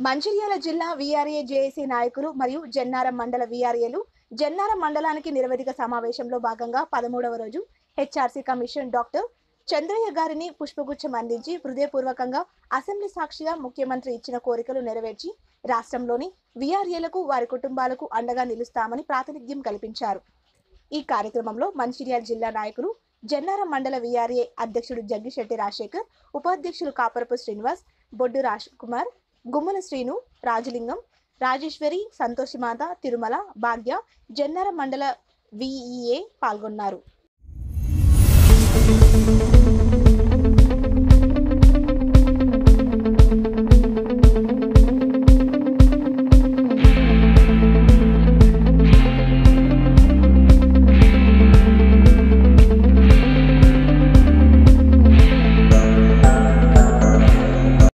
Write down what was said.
మంచిర్యాల జిల్లా VRA JAC నాయకులు మరియు జన్నారం మండల వీఆర్ఏలు జన్నారం మండలానికి నిరవధిక సమావేశంలో భాగంగా 13వ రోజు హెచ్ఆర్సీ కమిషన్ డాక్టర్ చంద్రయ్య గారిని పుష్పగుచ్చం అందించి హృదయపూర్వకంగా అసెంబ్లీ సాక్షిగా ముఖ్యమంత్రి ఇచ్చిన కోరికలు నెరవేర్చి రాష్ట్రంలోని వీఆర్ఏలకు వారి కుటుంబాలకు అండగా నిలుస్తామని ప్రాతినిధ్యం కల్పించారు. ఈ కార్యక్రమంలో మంచిర్యాల జిల్లా నాయకులు జన్నారం మండల వీఆర్ఏ అధ్యక్షుడు జగ్గిశెట్టి రాజశేఖర్, ఉపాధ్యక్షులు కాపరపు శ్రీనివాస్, బొడ్డు రాజ్ కుమార్, గుమ్మల శ్రీను, రాజలింగం, రాజేశ్వరి, సంతోషిమాత, తిరుమల, భాగ్య, జన్నారం మండల వీఈఏ పాల్గొన్నారు.